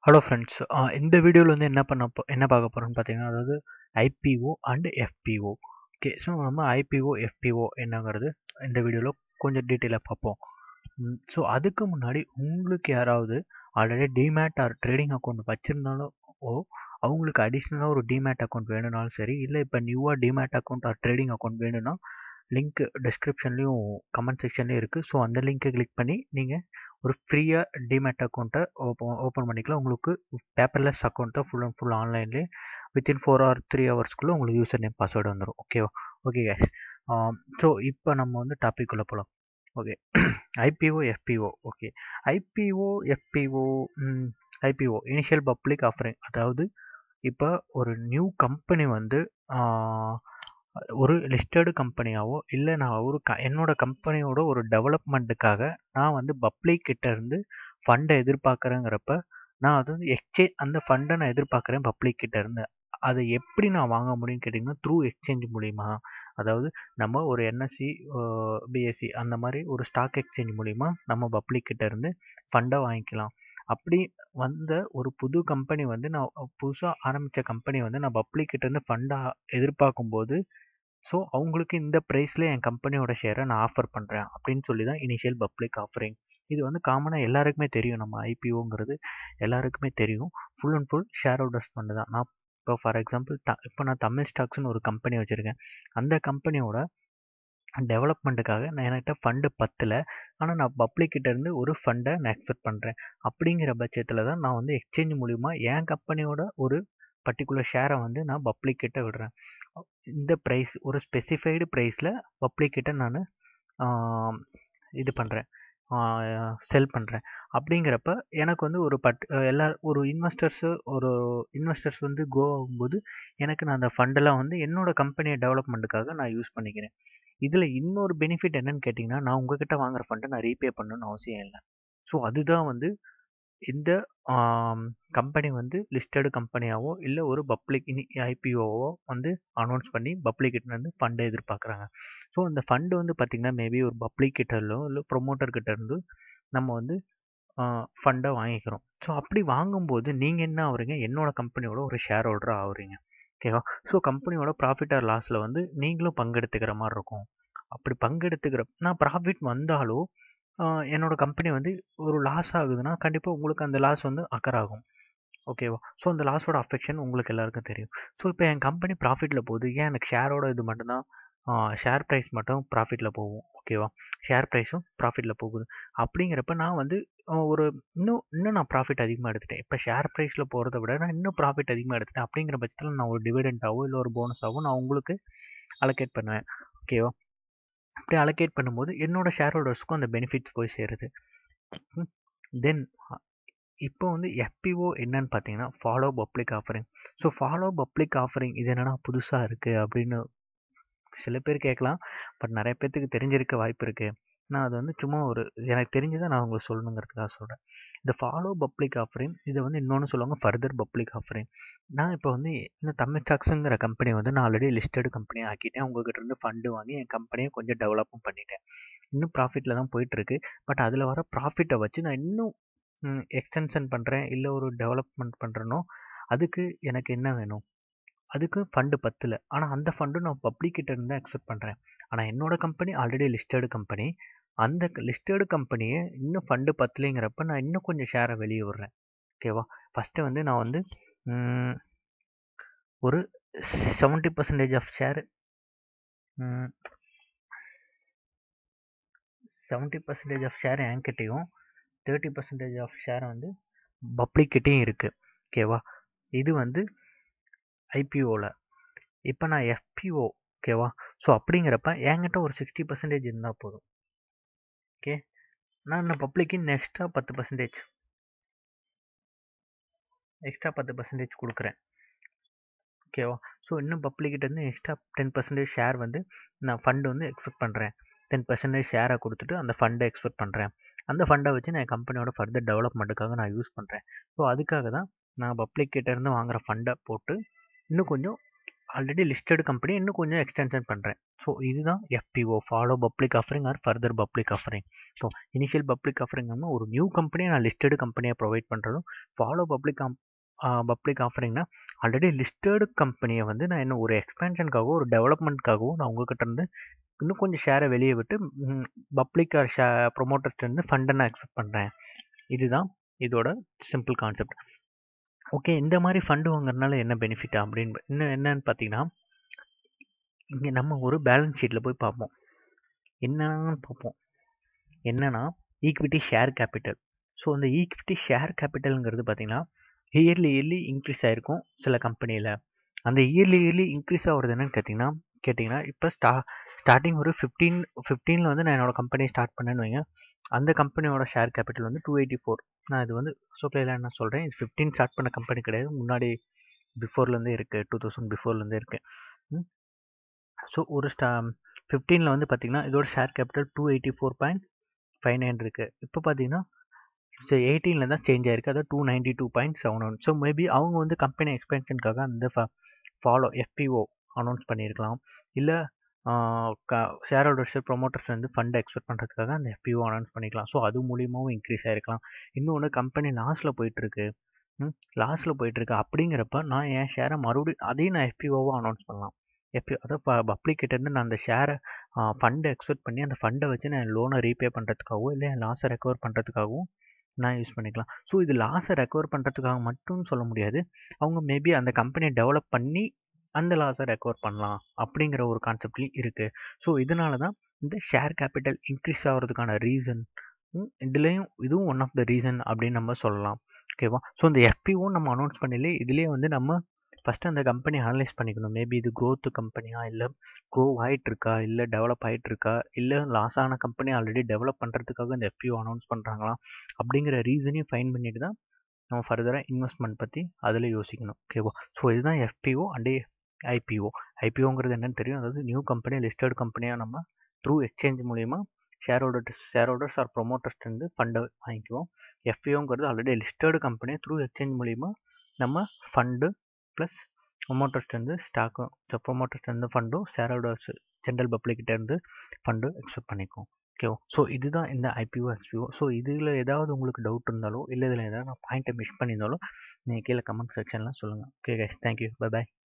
Hello friends, இந்த வீடியோவில் வந்து என்ன பார்க்க போகிறோம்னு பார்த்தீங்கன்னா, அதாவது IPO and FPO. Okay, so நம்ம ஐபிஓ எஃபிஓ என்னங்கிறது இந்த வீடியோவில் கொஞ்சம் டீட்டெயிலாக பார்ப்போம். ஸோ அதுக்கு முன்னாடி உங்களுக்கு யாராவது already demat or trading account வச்சுருந்தாலும் அவங்களுக்கு அடிஷ்னலாக ஒரு டிமேட் அக்கௌண்ட் வேணும்னாலும் சரி, இல்லை இப்போ நியூவாக demat account or trading account வேணும்னா லிங்க் டிஸ்கிரிப்ஷன்லேயும் கமெண்ட் செக்ஷன்லேயும் இருக்குது. ஸோ அந்த லிங்க்கை கிளிக் பண்ணி நீங்கள் ஒரு ஃப்ரீயாக டிமேட் அக்கௌண்ட்டை ஓப்பன் பண்ணிக்கலாம். உங்களுக்கு பேப்பர்லெஸ் அக்கௌண்ட் தான் ஃபுல் அண்ட் ஃபுல் ஆன்லைன்லேயே வித்தின் 4 or 3 ஹவர்ஸ்க்குள்ளே உங்களுக்கு யூசர் நேம் பாஸ்வேர்டு வந்துடும். ஓகேவா? Okay case. ஸோ இப்போ நம்ம வந்து டாபிக் உள்ள போகலாம். Okay, IPO FPO. Okay, IPO FPO. IPO initial public offering, அதாவது இப்போ ஒரு நியூ கம்பெனி வந்து ஒரு லிஸ்டடு கம்பெனியாவோ இல்லை நான் ஒரு என்னோட கம்பெனியோட ஒரு டெவலப்மெண்ட்டுக்காக நான் வந்து பப்ளிக் கிட்ட இருந்து ஃபண்டை எதிர்பார்க்குறேங்கிறப்ப நான் அது வந்து அந்த ஃபண்டை நான் எதிர்பார்க்குறேன் பப்ளிக் கிட்ட இருந்து. அதை எப்படி நான் வாங்க முடியும்னு கேட்டிங்கன்னா, த்ரூ எக்ஸ்சேஞ்ச் மூலிமா. அதாவது நம்ம ஒரு என்எஸ்சி, பிஎஸ்சி அந்த மாதிரி ஒரு ஸ்டாக் எக்ஸ்சேஞ்ச் மூலிமா நம்ம பப்ளிக் கிட்ட இருந்து ஃபண்டை வாங்கிக்கலாம். அப்படி வந்த ஒரு புது கம்பெனி வந்து நான் புதுசாக ஆரம்பித்த கம்பெனி வந்து நான் பப்ளிக் கிட்ட இருந்து ஃபண்டை எதிர்பார்க்கும்போது, ஸோ அவங்களுக்கு இந்த ப்ரைஸில் என் கம்பெனியோட ஷேரை நான் ஆஃபர் பண்ணுறேன் அப்படின்னு சொல்லி தான் இனிஷியல் பப்ளிக் ஆஃபரிங். இது வந்து காமனாக எல்லாருக்குமே தெரியும். நம்ம ஐபிஓங்கிறது எல்லாருக்குமே தெரியும். Full and full share holders fund தான். நான் இப்போ ஃபார் எக்ஸாம்பிள் இப்போ நான் தமிழ் ஸ்டாக்ஸ்னு ஒரு கம்பெனி வச்சுருக்கேன். அந்த கம்பெனியோட டெவலப்மெண்ட்டுக்காக என்கிட்ட ஃபண்டு பத்தல, ஆனால் நான் பப்ளிக் கிட்ட இருந்து ஒரு ஃபண்டை நான் எக்ஸ்பெக்ட் பண்ணுறேன். அப்படிங்கிற பட்சத்தில் தான் நான் வந்து எக்ஸ்சேஞ்ச் மூலிமா என் கம்பெனியோட ஒரு பர்டிகுலர் ஷேரை வந்து நான் பப்ளிக் கிட்ட விடுறேன். இந்த ப்ரைஸ் ஒரு ஸ்பெசிஃபைடு ப்ரைஸில் பப்ளிக் கிட்ட நான் இது பண்ணுறேன், செல் பண்ணுறேன். அப்படிங்கிறப்ப எனக்கு வந்து ஒரு இன்வெஸ்டர்ஸ் வந்து க்ரோ ஆகும்போது எனக்கு நான் அந்த ஃபண்டெல்லாம் வந்து என்னோடய கம்பெனியை டெவலப்மெண்ட்டுக்காக நான் யூஸ் பண்ணிக்கிறேன். இதில் இன்னொரு பெனிஃபிட் என்னன்னு கேட்டிங்கன்னா, நான் உங்ககிட்ட வாங்குற ஃபண்டை நான் ரீபே பண்ணணும்னு அவசியம் இல்லை. ஸோ அதுதான் வந்து இந்த கம்பெனி வந்து லிஸ்டடு கம்பெனியாவோ இல்லை ஒரு பப்ளிக் ஐபிஓவோ வந்து அனௌன்ஸ் பண்ணி பப்ளிக் கிட்ட இருந்து ஃபண்டை எதிர்பார்க்குறாங்க. ஸோ அந்த ஃபண்டு வந்து பார்த்திங்கன்னா மேபி ஒரு பப்ளிக் கிட்டலோ இல்லை ப்ரொமோட்டர் கிட்ட இருந்து நம்ம வந்து ஃபண்டை வாங்கிக்கிறோம். ஸோ அப்படி வாங்கும்போது நீங்கள் என்ன ஆகுறீங்க, என்னோட கம்பெனியோட ஒரு ஷேர் ஹோல்டராக ஆகுறீங்க. ஓகேவா? ஸோ கம்பெனியோட ப்ராஃபிட் ஆர் லாஸில் வந்து நீங்களும் பங்கெடுத்துக்கிற மாதிரி இருக்கும். அப்படி நான் ப்ராஃபிட் வந்தாலும் என்னோட கம்பெனி வந்து ஒரு லாஸ் ஆகுதுன்னா கண்டிப்பாக உங்களுக்கு அந்த லாஸ் வந்து அக்கர் ஆகும். ஓகேவா? ஸோ அந்த லாஸோட அஃபெக்ஷன் உங்களுக்கு எல்லாருக்கும் தெரியும். ஸோ இப்போ என் கம்பெனி ப்ராஃபிட்டில் போகுது, ஏன் எனக்கு ஷேரோட இது மட்டும்தான் ஷேர் ப்ரைஸ் மட்டும் ப்ராஃபிட்டில் போகும். ஓகேவா? ஷேர் ப்ரைஸும் ப்ராஃபிட்டில் போகுது. அப்படிங்கிறப்ப நான் வந்து ஒரு இன்னும் நான் ப்ராஃபிட் அதிகமாக எடுத்துட்டேன். இப்போ ஷேர் ப்ரைஸில் போகிறத விட நான் இன்னும் ப்ராஃபிட் அதிகமாக எடுத்துட்டேன். அப்படிங்கிற பட்சத்தில் நான் ஒரு டிவிடெண்டாவோ இல்லை ஒரு போனஸாவோ நான் உங்களுக்கு அலோகேட் பண்ணுவேன். ஓகேவா? அப்படி அலோகேட் பண்ணும்போது என்னோட ஷேர் ஹோல்டர்ஸ்க்கும் அந்த பெனிஃபிட்ஸ் போய் சேருது. தென் இப்போ வந்து எஃபிஓ என்னன்னு பார்த்தீங்கன்னா, follow public offering. So follow public offering இது என்னன்னா புதுசாக இருக்குது அப்படின்னு சில பேர் கேட்கலாம். பட் நிறைய பேர்த்துக்கு தெரிஞ்சிருக்க வாய்ப்பு இருக்குது. நான் அது வந்து சும்மா எனக்கு தெரிஞ்சதை நான் உங்களுக்கு சொல்லணுங்கிறதுக்காக சொல்கிறேன். இந்த ஃபாலோ பப்ளிக் ஆஃபரிங் இதை வந்து இன்னொன்று சொல்லுவாங்க ஃபர்தர் பப்ளிக் ஆஃபரிங். நான் இப்போ வந்து இந்த தமிழ் ஸ்டாக்ஸுங்கிற கம்பெனி வந்து நான் ஆல்ரெடி லிஸ்டடு கம்பெனியாக ஆக்கிட்டேன். உங்ககிட்ட இருந்து ஃபண்டு வாங்கி என் கம்பெனியை கொஞ்சம் டெவலப்பும் பண்ணிட்டேன். இன்னும் ப்ராஃபிட்டில் தான் போயிட்டுருக்கு. பட் அதில் வர ப்ராஃபிட்டை வச்சு நான் இன்னும் எக்ஸ்டென்ஷன் பண்ணுறேன், இல்லை ஒரு டெவலப்மெண்ட் பண்ணுறேனோ அதுக்கு எனக்கு என்ன வேணும், அதுக்கு ஃபண்டு பத்தல. ஆனால் அந்த ஃபண்டு நான் பப்ளிக் கிட்ட இருந்து அக்செப்ட் பண்ணுறேன். ஆனால் என்னோட கம்பெனி ஆல்ரெடி லிஸ்டடு கம்பெனி. அந்த லிஸ்டடு கம்பெனியை இன்னும் ஃபண்டு பத்தலைங்கிறப்ப நான் இன்னும் கொஞ்சம் ஷேரை வெளியே விடுறேன். ஓகேவா? ஃபஸ்ட்டு வந்து நான் வந்து ஒரு 70% ஆஃப் ஷேர் 70% ஆஃப் ஷேர் என்கிட்டையும் 30% ஆஃப் ஷேர் வந்து பப்ளிக் கிட்டேயும் இருக்குது. ஓகேவா? இது வந்து ஐபிஓவில். இப்போ நான் எஃபிஓ. ஓகேவா? ஸோ அப்படிங்கிறப்ப என்கிட்ட ஒரு 60% இருந்தால் போதும். ஓகே, நான் இன்னும் பப்ளிக்கு எக்ஸ்ட்ரா 10% கொடுக்குறேன். ஓகேவா? ஸோ இன்னும் பப்ளிக்கிட்ட இருந்து எக்ஸ்ட்ரா 10% ஷேர் வந்து நான் ஃபண்டு வந்து எக்ஸ்பெக்ட் பண்ணுறேன். 10% ஷேரை கொடுத்துட்டு அந்த ஃபண்டை எக்ஸ்பெக்ட் பண்ணுறேன். அந்த ஃபண்டை வச்சு நான் கம்பெனியோட ஃபர்தர் டெவலப்மெண்ட்டுக்காக நான் யூஸ் பண்ணுறேன். ஸோ அதுக்காக தான் நான் பப்ளிக் கிட்ட இருந்து வாங்குகிற ஃபண்டை போட்டு இன்னும் கொஞ்சம் ஆல்ரெடி லிஸ்டட் கம்பெனி இன்னும் கொஞ்சம் எக்ஸ்டென்ஷன் பண்ணுறேன். ஸோ இதுதான் FPO, follow public offering or further public offering. So initial public ஆஃபரிங்னா ஒரு நியூ கம்பெனியை நான் லிஸ்டட் கம்பெனியை ப்ரொவைட் பண்ணுறதும், ஃபாலோ பப்ளிக் ஆஃபரிங்னா ஆல்ரெடி லிஸ்டட் கம்பெனியை வந்து நான் இன்னும் ஒரு எக்ஸ்பென்ஷனுக்காகவோ ஒரு டெவலப்மெண்ட்காகவும் நான் உங்ககிட்ட இருந்து இன்னும் கொஞ்சம் ஷேரை வெளியே விட்டு பப்ளிக் ஆர் ப்ரொமோட்டர்ஸ் இருந்து ஃபண்டை நான் எக்ஸ்பெக்ட் பண்ணுறேன். இதுதான் இதோட சிம்பிள் கான்செப்ட். ஓகே, இந்த மாதிரி ஃபண்டு வாங்குறதுனால என்ன பெனிஃபிட் அப்படின்னு இன்னும் என்னன்னு பார்த்தீங்கன்னா, இங்கே நம்ம ஒரு பேலன்ஸ் ஷீட்டில் போய் பார்ப்போம். என்னன்னு பார்ப்போம். என்னன்னா ஈக்விட்டி ஷேர் கேபிட்டல். ஸோ அந்த ஈக்விட்டி ஷேர் கேபிட்டலுங்கிறது பார்த்தீங்கன்னா இயர்லி இன்க்ரீஸ் ஆகிருக்கும் சில கம்பெனியில். அந்த இயர்லி இன்க்ரீஸ் ஆகிறது என்னன்னு கேட்டிங்கன்னா இப்போ ஸ்டார்டிங் ஒரு 15 வந்து நான் என்னோட கம்பெனி ஸ்டார்ட் பண்ணேன்னு வைங்க. அந்த கம்பெனியோட ஷேர் கேபிட்டல் வந்து 284. நான் இது வந்து சோக்லையில் என்ன சொல்கிறேன், இது 15 ஸ்டார்ட் பண்ண கம்பெனி கிடையாது, முன்னாடி பிஃபோர்லேருந்தே இருக்குது, 2000 பிஃபோர்லேருந்தே இருக்குது. ஸோ ஒரு 15 வந்து பார்த்தீங்கன்னா இதோட ஷேர் கேபிட்டல் 284.59 இருக்குது. இப்போ பார்த்தீங்கன்னா 18 தான் சேஞ்ச் ஆயிருக்கு, அதாவது 292.71. ஸோ மேபி அவங்க வந்து கம்பெனி எக்ஸ்பென்ஷனுக்காக அந்த ஃபாலோ எஃபிஓ அனௌன்ஸ் பண்ணியிருக்கலாம், இல்லை ஷேர் ஹோல்டர்ஸ் ப்ரொமோட்டர்ஸ் வந்து ஃபண்டை எக்ஸ்பெக்ட் பண்ணுறதுக்காக அந்த எஃபிஓ அனௌன்ஸ் பண்ணிக்கலாம். ஸோ அது மூலியமாகவும் இன்க்ரீஸ் ஆகிருக்கலாம். இன்னொன்று கம்பெனி லாஸில் போயிட்டுருக்கு அப்படிங்கிறப்ப நான் என் ஷேரை மறுபடியும் அதையும் நான் எஃபிஓவாக அனௌன்ஸ் பண்ணலாம். அதாவது பப்ளிக்கிட்டேருந்து நான் அந்த ஷேரை ஃபண்டை எக்ஸ்பெக்ட் பண்ணி அந்த ஃபண்டை வச்சு நான் என் லோனை ரீபே பண்ணுறதுக்காகவோ இல்லை என் லாஸை ரெக்கவர் பண்ணுறதுக்காகவும் நான் யூஸ் பண்ணிக்கலாம். ஸோ இது லாஸை ரெக்கவர் பண்ணுறதுக்காக மட்டும் சொல்ல முடியாது, அவங்க மேபி அந்த கம்பெனியை டெவலப் பண்ணி அந்த லாஸை ரெக்கவர் பண்ணலாம் அப்படிங்கிற ஒரு கான்செப்ட்லேயும் இருக்குது. ஸோ இதனால தான் இந்த ஷேர் கேபிட்டல் இன்க்ரீஸ் ஆகிறதுக்கான ரீசன் இதுவும் ஒன் ஆஃப் த ரீசன் அப்படின்னு நம்ம சொல்லலாம். ஓகேவா? ஸோ இந்த எஃபிஓ நம்ம அனௌன்ஸ் பண்ணலே இதுலேயே வந்து நம்ம ஃபஸ்ட்டு அந்த கம்பெனி அனலைஸ் பண்ணிக்கணும். மேபி இது க்ரோத் கம்பெனியா, இல்லை க்ரோ ஆகிட்டுருக்கா, இல்லை டெவலப் ஆகிட்டுருக்கா, இல்லை லாஸ் ஆன கம்பெனி ஆல்ரெடி டெவலப் பண்ணுறதுக்காக இந்த எஃபிஓ அனௌன்ஸ் பண்ணுறாங்களா அப்படிங்கிற ரீசனையும் ஃபைன் பண்ணிட்டு தான் நம்ம ஃபர்தராக இன்வெஸ்ட்மெண்ட் பற்றி அதில் யோசிக்கணும். ஓகேவா? ஸோ இதுதான் எஃபிஓ அண்ட் ஐபிஓ. ஐபிஓங்கிறது என்னன்னு தெரியும், அதாவது நியூ கம்பெனி லிஸ்டட் கம்பெனியாக நம்ம த்ரூ எக்ஸ்சேஞ்ச் மூலிமா ஷேர் ஹோல்டர்ஸ் ஆர் ப்ரொமோட்டர்ஸ் வந்து ஃபண்டை வாங்கிக்குவோம். எஃபிஓங்கிறது already listed company through exchange மூலிமா நம்ம ஃபண்டு ப்ளஸ் ப்ரொமோட்டர்ஸ்லேருந்து ஸ்டாக்கும், ப்ரொமோட்டர்ஸ்லேருந்து ஃபண்டும், ஷேர் ஹோல்டர்ஸ் ஜென்ரல் பப்ளிக்கிட்டேருந்து ஃபண்டு எக்ஸ்பெக்ட் பண்ணிக்குவோம். ஓகேவா? ஸோ இதுதான் இந்த ஐபிஓ எக்ஸ்பிஓ. ஸோ இதில் ஏதாவது உங்களுக்கு டவுட் இருந்தாலோ இல்லை இதில் ஏதாவது நான் பாயிண்ட்டை மிஸ் பண்ணியிருந்தாலும் நீங்கள் கீழே கமெண்ட் செக்ஷனில் சொல்லுங்கள். ஓகே கைஸ், தேங்க்யூ, பை பாய்.